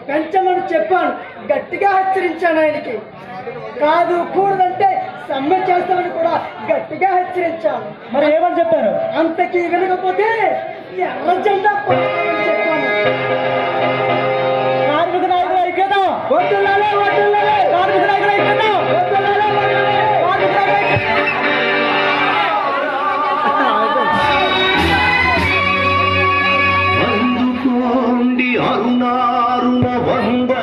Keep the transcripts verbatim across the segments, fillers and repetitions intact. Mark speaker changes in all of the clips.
Speaker 1: పెంచమని చెప్పాను, గట్టిగా హెచ్చరించాను ఆయనకి. కాదు కూడదంటే సమ్మె చేస్తామని కూడా గట్టిగా హెచ్చరించాను.
Speaker 2: మరి ఏమని చెప్పారు?
Speaker 1: అంతకీ వినకపోతే ఎర్ర జెండా పట్టుకోమని చెప్పాను.
Speaker 2: కార్మిక నాయకుల ఐక్యత
Speaker 1: వద్దులాలే వద్దులాలే
Speaker 2: కార్మిక నాయకుల ఐక్యత
Speaker 1: వద్దులాలే వద్దులాలే
Speaker 2: కార్మిక నాయకుల
Speaker 3: అందుకోండి అరుణారుణ వంద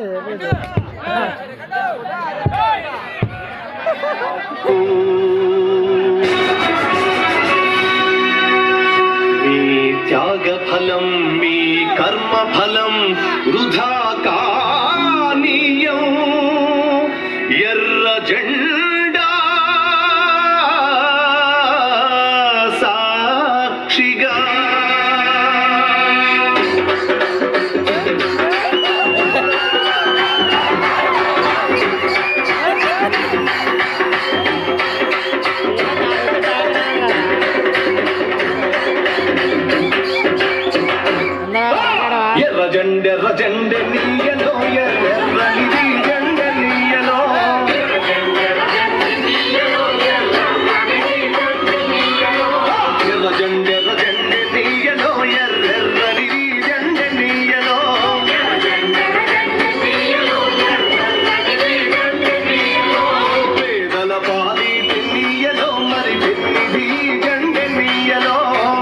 Speaker 3: మీ త్యాగ ఫలం మీ కర్మ ఫలం వృధా కానీయం ఎర్ర జెండా సాక్షిగా ఎర్ర జెండె ఎర్ర జెండె నీయలో ఎర్రనిది జెండె నీయలో ఎర్ర జెండె ఎర్ర జెండె నీయలో ఎర్రెర్రనిది జెండె నీయలో పేదల పాలి నీయలో మరి పెన్నిది జెండె నీయలో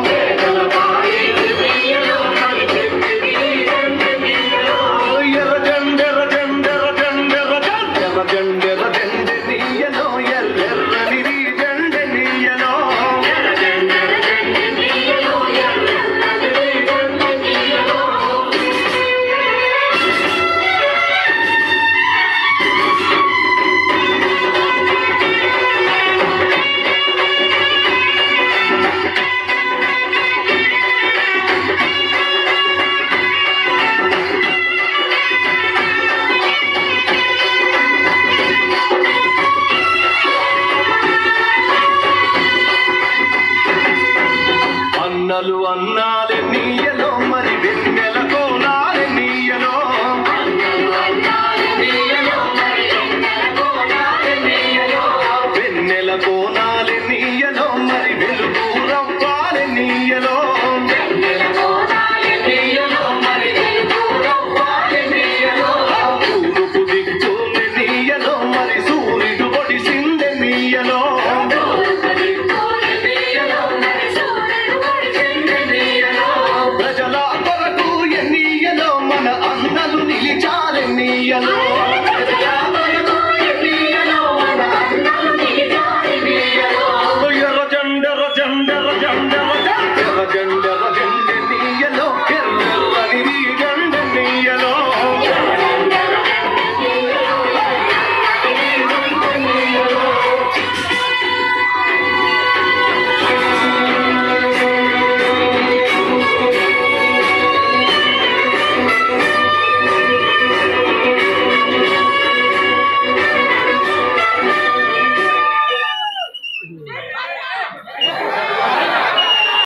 Speaker 3: అన్నలు అన్నాలే నీయలో మరి వెన్నెల కోనాలే నీయలో వెన్నెల కోనాలే నీయలో మరి వెలుగు రవ్వాలే నీయలో తూర్పు దిక్కులే నీయలో మరి సూర్యుడు పొడిసిందే నీయలో ప్రజల కొరకు ఎన్నియలో మన అన్నలు నిలిచాలే నీయలో